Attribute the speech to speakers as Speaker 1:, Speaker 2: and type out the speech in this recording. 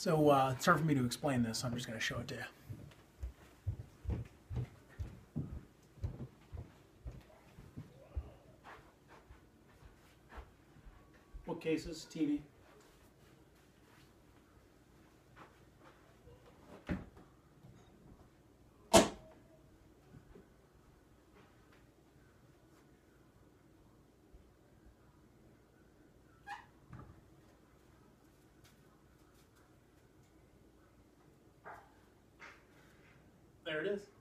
Speaker 1: So it's hard for me to explain this. I'm just going to show it to you. Bookcases, TV. There it is.